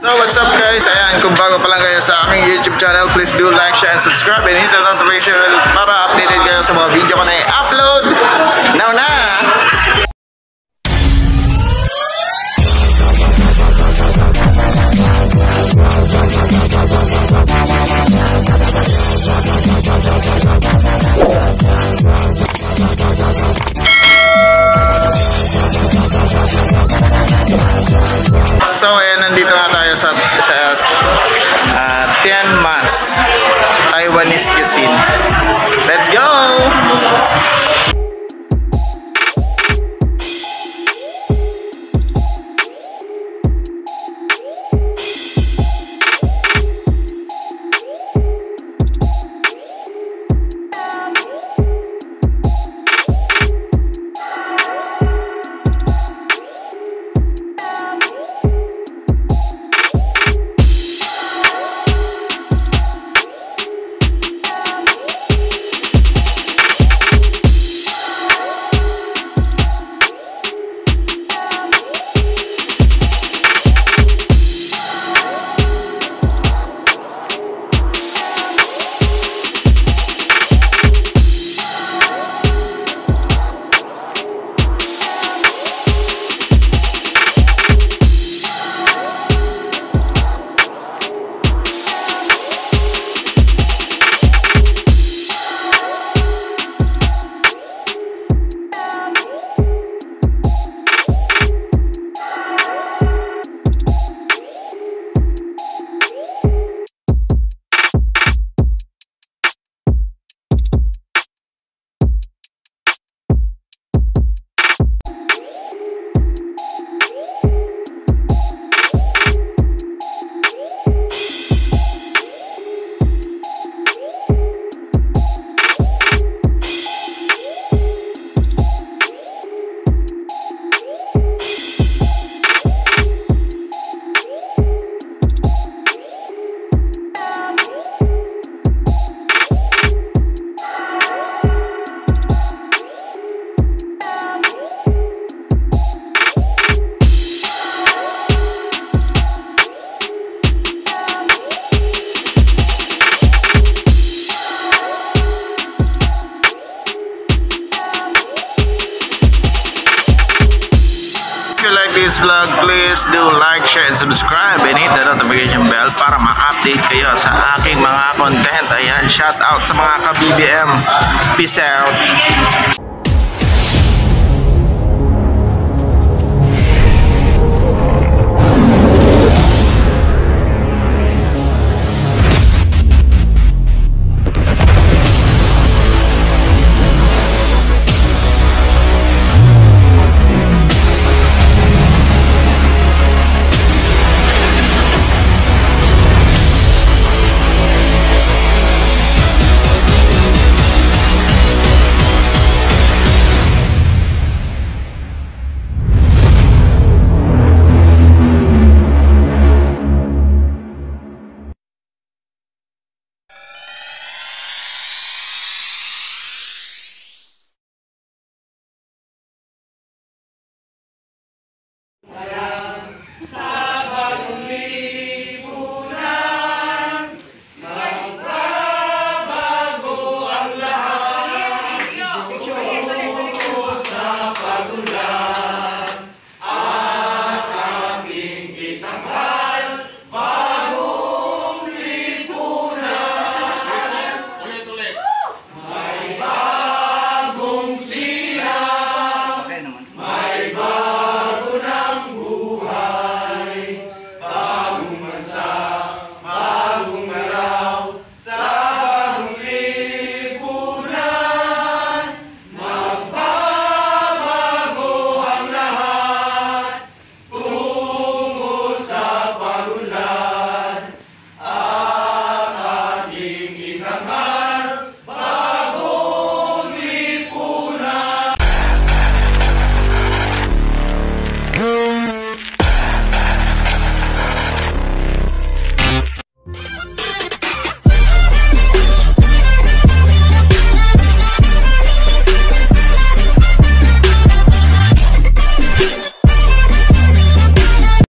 So what's up guys, ayan, kung bago pa lang kayo sa aking YouTube channel, please do like, share, and subscribe and hit the notification bell para updated kayo sa mga video ko na i-upload now na! So ayan, nandito nga tayo sa Tien Taiwanese cuisine. Let's go! If you like this vlog, please do like, share, and subscribe and hit the notification bell para ma-update kayo sa aking mga content. Ayan, shout out sa mga ka-BBM. Peace out!